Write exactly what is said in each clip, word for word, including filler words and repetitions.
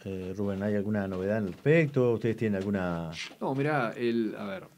eh, Rubén, ¿hay alguna novedad al respecto? ¿Ustedes tienen alguna...? No, mirá, el, a ver,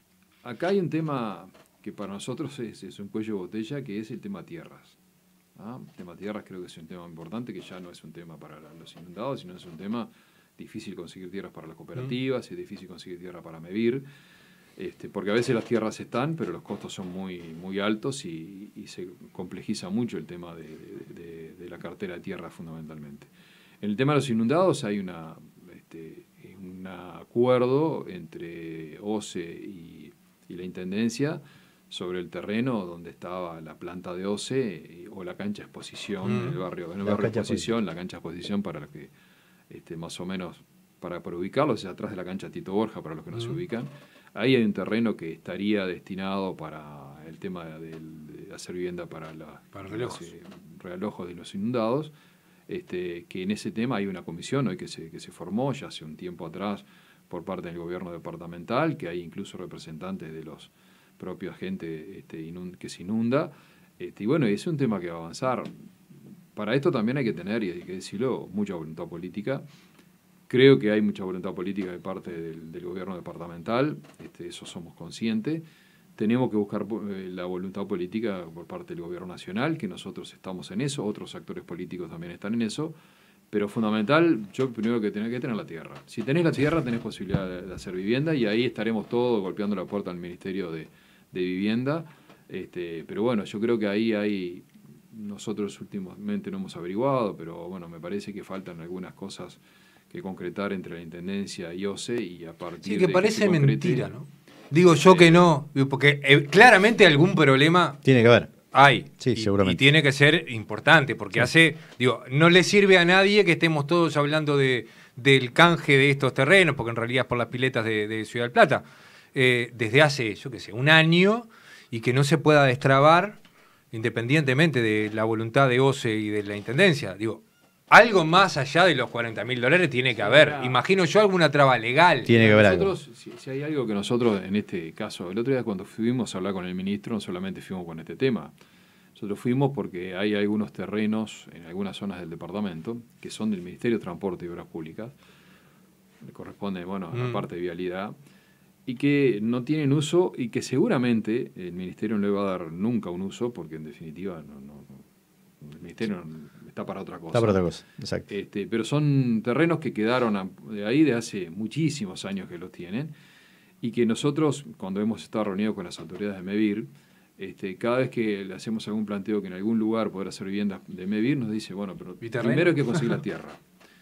acá hay un tema que para nosotros es, es un cuello de botella, que es el tema tierras. ¿Ah? El tema tierras creo que es un tema importante, que ya no es un tema para los inundados, sino es un tema difícil conseguir tierras para las cooperativas, mm. es difícil conseguir tierra para MEVIR, este, porque a veces las tierras están, pero los costos son muy, muy altos y, y se complejiza mucho el tema de, de, de, de la cartera de tierra fundamentalmente. En el tema de los inundados hay una, este, un acuerdo entre O C E y, y la Intendencia sobre el terreno donde estaba la planta de O C E o la cancha de exposición mm. en el barrio, en el barrio de exposición, la cancha de exposición para los que este, más o menos, para, para ubicarlos, es atrás de la cancha Tito Borja, para los que no mm. se ubican. Ahí hay un terreno que estaría destinado para el tema de, de, de hacer vivienda para, la, para relojos. los eh, relojos de los inundados. Este, que en ese tema hay una comisión hoy que se, que se formó ya hace un tiempo atrás por parte del gobierno departamental, que hay incluso representantes de los propios agentes este, inund que se inunda. Este, y bueno, es un tema que va a avanzar. Para esto también hay que tener, y hay que decirlo, mucha voluntad política. Creo que hay mucha voluntad política de parte del, del gobierno departamental, este, eso somos conscientes. Tenemos que buscar eh, la voluntad política por parte del gobierno nacional, que nosotros estamos en eso, otros actores políticos también están en eso, pero fundamental, yo primero que tenés que tener la tierra. Si tenés la tierra, tenés posibilidad de, de hacer vivienda, y ahí estaremos todos golpeando la puerta al Ministerio de, de Vivienda. Este, pero bueno, yo creo que ahí hay, nosotros últimamente no hemos averiguado, pero bueno, me parece que faltan algunas cosas que concretar entre la Intendencia y O C E, y a partir sí, que de parece que concrete, mentira, ¿no? Digo yo que no, porque eh, claramente algún problema tiene que haber. Hay. Sí, y, seguramente. Y tiene que ser importante, porque sí. hace, digo, no le sirve a nadie que estemos todos hablando de, del canje de estos terrenos, porque en realidad es por las piletas de, de Ciudad del Plata, eh, desde hace, yo qué sé, un año, y que no se pueda destrabar, independientemente de la voluntad de O C E y de la Intendencia. Digo, algo más allá de los cuarenta mil dólares tiene que haber. Claro. Imagino yo alguna traba legal. Tiene que haber nosotros, algo. Si, si hay algo que nosotros, en este caso, el otro día cuando fuimos a hablar con el ministro, no solamente fuimos con este tema. Nosotros fuimos porque hay algunos terrenos en algunas zonas del departamento que son del Ministerio de Transporte y Obras Públicas, que corresponde, bueno, a la mm. parte de vialidad, y que no tienen uso y que seguramente el Ministerio no le va a dar nunca un uso, porque en definitiva no, no, no, el Ministerio no, está para otra cosa. Está para otra cosa, exacto. Este, pero son terrenos que quedaron de ahí de hace muchísimos años que los tienen, y que nosotros, cuando hemos estado reunidos con las autoridades de MEVIR, este, cada vez que le hacemos algún planteo que en algún lugar poder hacer viviendas de MEVIR, nos dice, bueno, pero primero hay que conseguir la tierra.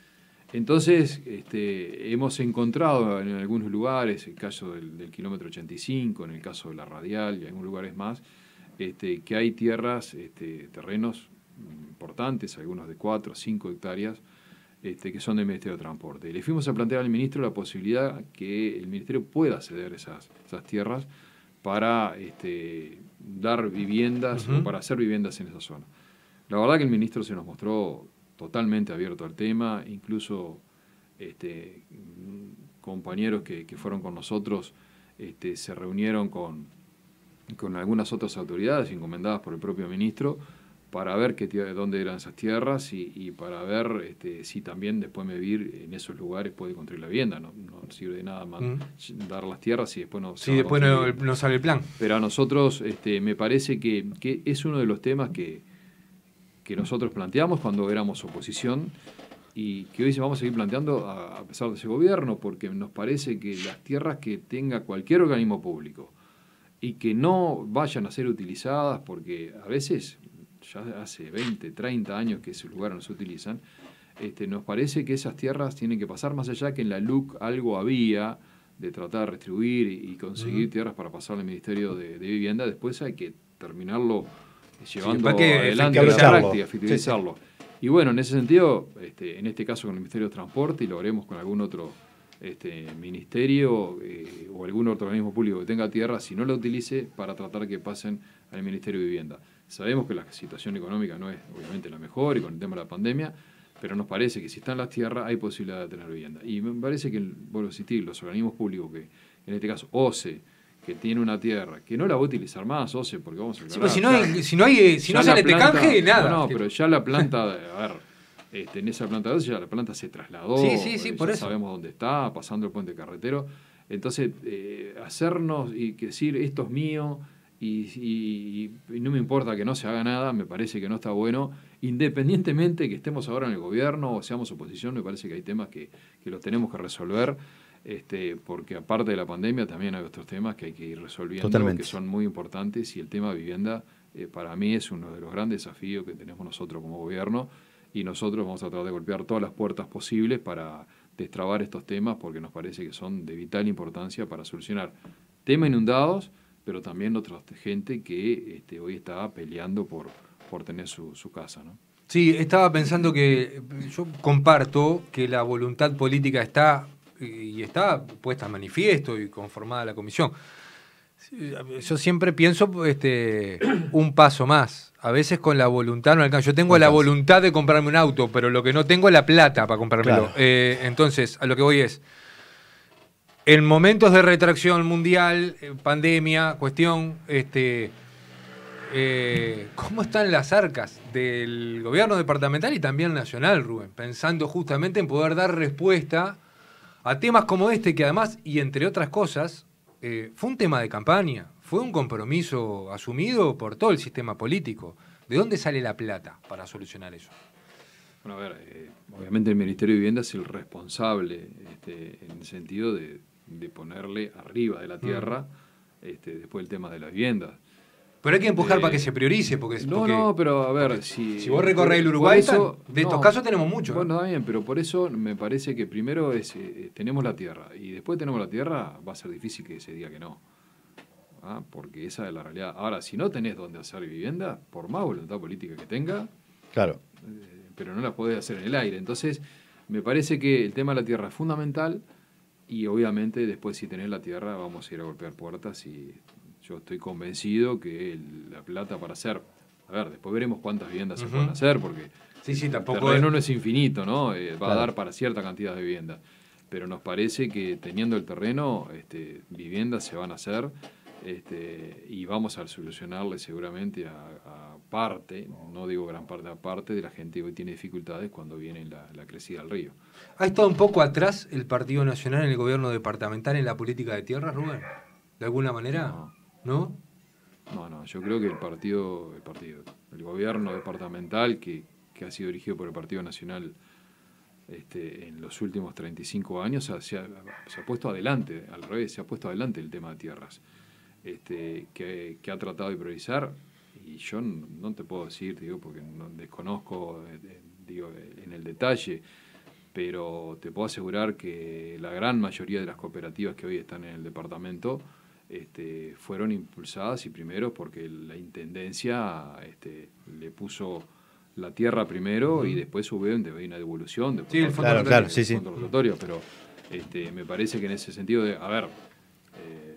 Entonces, este, hemos encontrado en algunos lugares, el caso del, del kilómetro ochenta y cinco, en el caso de la Radial y en algunos lugares más, este, que hay tierras, este, terrenos importantes, algunos de cuatro o cinco hectáreas, este, que son del Ministerio de Transporte. Y le fuimos a plantear al ministro la posibilidad que el Ministerio pueda ceder esas, esas tierras para este, dar viviendas uh-huh. o para hacer viviendas en esa zona. La verdad que el ministro se nos mostró totalmente abierto al tema, incluso este, compañeros que, que fueron con nosotros este, se reunieron con, con algunas otras autoridades encomendadas por el propio ministro para ver qué, dónde eran esas tierras y, y para ver este, si también después MEVIR en esos lugares puede construir la vivienda. No, no sirve de nada man, mm. dar las tierras y después no sí, después no, no sale el plan. Pero a nosotros este, me parece que, que es uno de los temas que, que nosotros planteamos cuando éramos oposición y que hoy vamos a seguir planteando a, a pesar de ese gobierno, porque nos parece que las tierras que tenga cualquier organismo público y que no vayan a ser utilizadas, porque a veces ya hace veinte, treinta años que esos lugares no se utilizan, este, nos parece que esas tierras tienen que pasar más allá que en la L U C algo había de tratar de retribuir y, y conseguir uh-huh. tierras para pasar al Ministerio de, de Vivienda. Después hay que terminarlo llevando sí, que adelante la práctica, efectivizarlo. Sí, sí. Y bueno, en ese sentido, este, en este caso con el Ministerio de Transporte, y lo haremos con algún otro este, ministerio eh, o algún otro organismo público que tenga tierra, si no la utilice, para tratar que pasen al Ministerio de Vivienda. Sabemos que la situación económica no es obviamente la mejor y con el tema de la pandemia, pero nos parece que si están las tierras hay posibilidad de tener vivienda. Y me parece que, vuelvo a insistir, los organismos públicos, que en este caso O C E, que tiene una tierra, que no la va a utilizar más, O C E, porque vamos a aclarar, sí, pues si no, ya, si no, hay, si no sale este canje, nada. No, no, pero ya la planta, a ver, Este, en esa planta dos ya la planta se trasladó, Sí, sí, sí, eh, por ya eso. sabemos dónde está, pasando el puente carretero. Entonces, eh, hacernos y que decir esto es mío y, y- y no me importa que no se haga nada, me parece que no está bueno. Independientemente que estemos ahora en el gobierno o seamos oposición, me parece que hay temas que, que los tenemos que resolver, este, porque aparte de la pandemia también hay otros temas que hay que ir resolviendo, Totalmente. que son muy importantes, y el tema vivienda eh, para mí es uno de los grandes desafíos que tenemos nosotros como gobierno, y nosotros vamos a tratar de golpear todas las puertas posibles para destrabar estos temas, porque nos parece que son de vital importancia para solucionar temas inundados, pero también otra gente que este, hoy está peleando por, por tener su, su casa, ¿no? Sí, estaba pensando que yo comparto que la voluntad política está y está puesta en manifiesto y conformada la comisión. Yo siempre pienso este, un paso más. A veces con la voluntad no alcanza. Yo tengo No la alcanza. voluntad de comprarme un auto, pero lo que no tengo es la plata para comprármelo. Claro. Eh, entonces, a lo que voy es, en momentos de retracción mundial, eh, pandemia, cuestión, este, eh, ¿cómo están las arcas del gobierno departamental y también nacional, Rubén? Pensando justamente en poder dar respuesta a temas como este, que además, y entre otras cosas, eh, fue un tema de campaña, fue un compromiso asumido por todo el sistema político. ¿De dónde sale la plata para solucionar eso? Bueno, a ver, eh, obviamente el Ministerio de Vivienda es el responsable este, en el sentido de, de ponerle arriba de la tierra este, después el tema de las viviendas. Pero hay que empujar Eh, para que se priorice, porque... No, porque no, pero a ver, si... si vos recorres el por Uruguay, eso- de estos no, casos tenemos muchos. Bueno, está bien, pero por eso me parece que primero es eh, tenemos la tierra, y después tenemos la tierra, va a ser difícil que se diga que no. ¿Ah? Porque esa es la realidad. Ahora, si no tenés dónde hacer vivienda, por más voluntad política que tenga, Claro. eh, pero no la podés hacer en el aire. Entonces, me parece que el tema de la tierra es fundamental, y obviamente después si tenés la tierra vamos a ir a golpear puertas, y yo estoy convencido que el- la plata para hacer... A ver, después veremos cuántas viviendas se Ujú. pueden hacer, porque Sí, sí, el tampoco terreno es- no es infinito, ¿no? Eh, va Claro. a dar para cierta cantidad de viviendas. Pero nos parece que teniendo el terreno, este, viviendas se van a hacer, este, y vamos a solucionarle seguramente a, a parte, no digo gran parte, a parte de la gente que hoy tiene dificultades cuando viene la, la crecida del río. ¿Ha estado un poco atrás el Partido Nacional en el gobierno departamental en la política de tierras, Rubén? ¿De alguna manera? No. ¿No? No, no, yo creo que el partido, el partido, el gobierno departamental que, que ha sido dirigido por el Partido Nacional este, en los últimos treinta y cinco años se ha, se ha- se ha puesto adelante, al revés, se ha puesto adelante el tema de tierras, este, que, que ha tratado de priorizar, y yo no, no te puedo decir, digo, porque no desconozco, eh, eh, digo, en el detalle, pero te puedo asegurar que la gran mayoría de las cooperativas que hoy están en el departamento este, fueron impulsadas, y primero porque la intendencia este, le puso la tierra primero, Ujú. y después hubo una devolución. Después Sí, el fondo Claro, rotatorio. claro, sí, sí. fondo rotatorio, pero este, me parece que en ese sentido de, a ver, eh,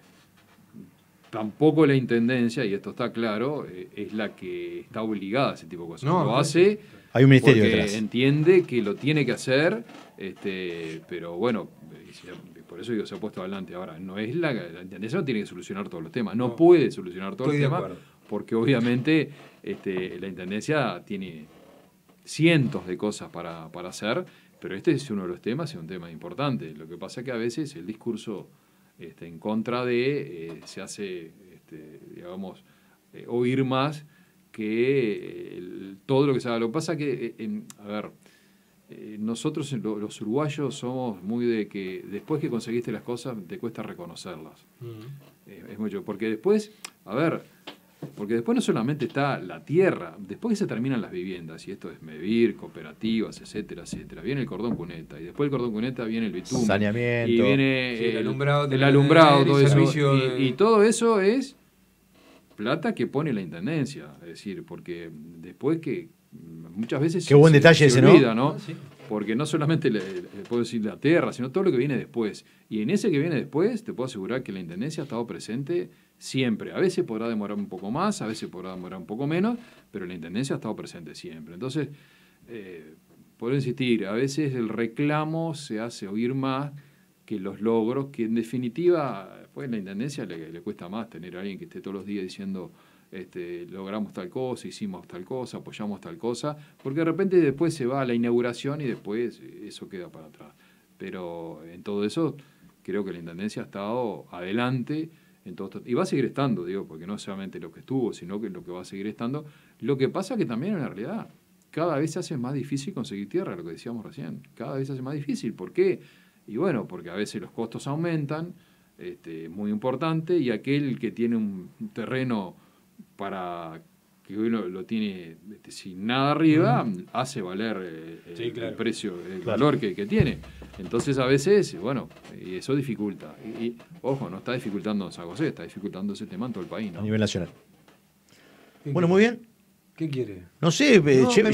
tampoco la intendencia, y esto está claro, eh, es la que está obligada a ese tipo de cosas. No, lo no. hace Hay un ministerio porque detrás. entiende que lo tiene que hacer, este, pero bueno, eh, se- por eso digo, se ha puesto adelante. Ahora, no es la, la intendencia no tiene que solucionar todos los temas, no, No. puede solucionar todos Estoy de los temas, acuerdo. porque obviamente este, la intendencia tiene cientos de cosas para, para hacer, pero este es uno de los temas, es un tema importante. Lo que pasa es que a veces el discurso este, en contra de eh, se hace, este, digamos, eh, oír más que el- todo lo que se haga. Lo que pasa es que, eh, en- a ver, eh, nosotros lo- los uruguayos somos muy de que después que conseguiste las cosas te cuesta reconocerlas. Eh, es mucho, porque después, a ver, porque después no solamente está la tierra, después que se terminan las viviendas, y esto es Mevir, cooperativas, etcétera, etcétera, viene el cordón cuneta, y después del cordón cuneta viene el bitumen, Saneamiento. y viene Sí, el alumbrado, el tener- alumbrado, todo y eso, servicio y, de- y todo eso es plata que pone la intendencia, es decir, porque después que mm, muchas veces Qué buen se- detalle se ese, ¿no? olvida, ¿no? Ah, sí. Porque no solamente le, le puedo decir la tierra, sino todo lo que viene después. Y en ese que viene después, te puedo asegurar que la intendencia ha estado presente siempre. A veces podrá demorar un poco más, a veces podrá demorar un poco menos, pero la intendencia ha estado presente siempre. Entonces, eh, puedo insistir, a veces el reclamo se hace oír más que los logros, que en definitiva, pues la intendencia le, le cuesta más tener a alguien que esté todos los días diciendo este, logramos tal cosa, hicimos tal cosa, apoyamos tal cosa, porque de repente después se va a la inauguración y después eso queda para atrás. Pero en todo eso creo que la Intendencia ha estado adelante en todo esto, y va a seguir estando, digo, porque no solamente lo que estuvo, sino que lo que va a seguir estando. Lo que pasa que también en la realidad cada vez se hace más difícil conseguir tierra, lo que decíamos recién, cada vez se hace más difícil. ¿Por qué? Y bueno, porque a veces los costos aumentan, este, muy importante, y aquel que tiene un terreno para que uno lo tiene este, sin nada arriba, mm. hace valer eh, sí, el, claro. el precio, el claro. valor que, que tiene. Entonces a veces, bueno, y eso dificulta. Y, y ojo, no está dificultando San José, está dificultando ese tema en todo el país, ¿no? A nivel nacional. Bueno, muy bien. ¿Qué quiere? No sé, eh, No, che- me